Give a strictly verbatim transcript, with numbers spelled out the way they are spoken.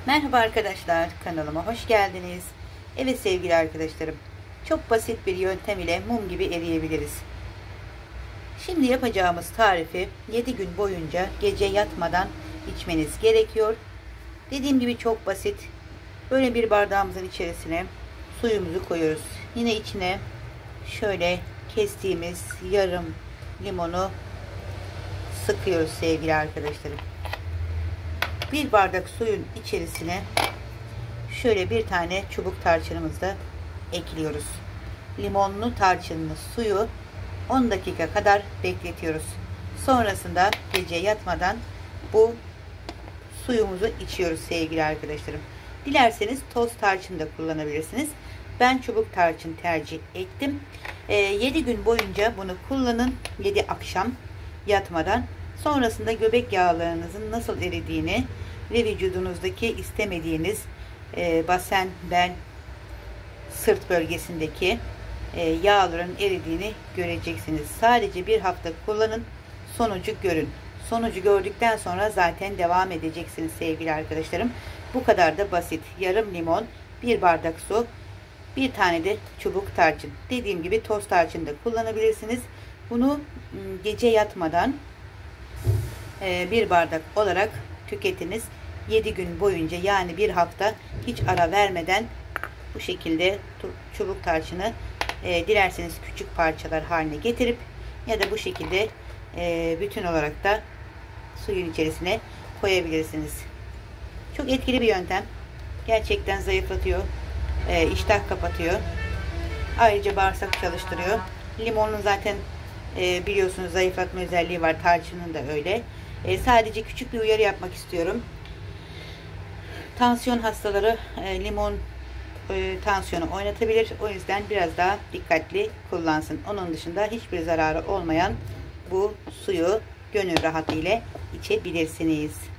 Merhaba arkadaşlar, kanalıma hoş geldiniz. Evet sevgili arkadaşlarım, çok basit bir yöntem ile mum gibi eriyebiliriz. Şimdi yapacağımız tarifi yedi gün boyunca gece yatmadan içmeniz gerekiyor. Dediğim gibi çok basit. Böyle bir bardağımızın içerisine suyumuzu koyuyoruz. Yine içine şöyle kestiğimiz yarım limonu sıkıyoruz sevgili arkadaşlarım. Bir bardak suyun içerisine şöyle bir tane çubuk tarçınımızı da ekliyoruz. Limonlu tarçınlı suyu on dakika kadar bekletiyoruz. Sonrasında gece yatmadan bu suyumuzu içiyoruz sevgili arkadaşlarım. Dilerseniz toz tarçın da kullanabilirsiniz. Ben çubuk tarçın tercih ettim. E, yedi gün boyunca bunu kullanın. yedi akşam yatmadan. Sonrasında göbek yağlarınızın nasıl eridiğini ve vücudunuzdaki istemediğiniz e, basen, bel, sırt bölgesindeki e, yağların eridiğini göreceksiniz. Sadece bir hafta kullanın, sonucu görün. Sonucu gördükten sonra zaten devam edeceksiniz sevgili arkadaşlarım. Bu kadar da basit. Yarım limon, bir bardak su, bir tane de çubuk tarçın. Dediğim gibi toz tarçın da kullanabilirsiniz. Bunu gece yatmadan bir bardak olarak tüketiniz. yedi gün boyunca, yani bir hafta hiç ara vermeden bu şekilde çubuk tarçını e, dilerseniz küçük parçalar haline getirip ya da bu şekilde e, bütün olarak da suyun içerisine koyabilirsiniz. Çok etkili bir yöntem. Gerçekten zayıflatıyor. E, iştah kapatıyor. Ayrıca bağırsak çalıştırıyor. Limonun zaten e, biliyorsunuz zayıflatma özelliği var. Tarçının da öyle. E, sadece küçük bir uyarı yapmak istiyorum. Tansiyon hastaları e, limon e, tansiyonu oynatabilir. O yüzden biraz daha dikkatli kullansın. Onun dışında hiçbir zararı olmayan bu suyu gönül rahatlığıyla içebilirsiniz.